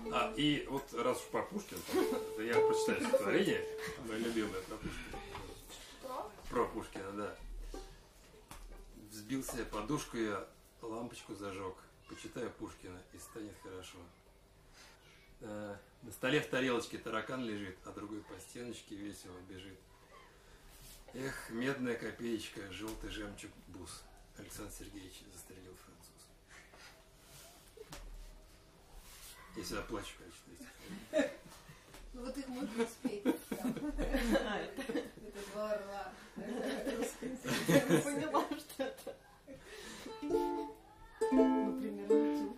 И вот раз уж по Пушкину, я прочитаю стихотворение, мое любимое про Пушкина. Про Пушкина, да. Взбился я подушку, я лампочку зажег. Почитаю Пушкина, и станет хорошо. На столе в тарелочке таракан лежит, а другой по стеночке весело бежит. Эх, медная копеечка, желтый жемчуг бус. Александр Сергеевич застрелил француз. Я всегда плачу, конечно. Ну вот их можно спеть. Это два орла. Я поняла, что это. Например,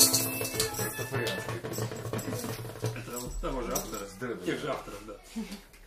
Того же автора, тех же авторов, да.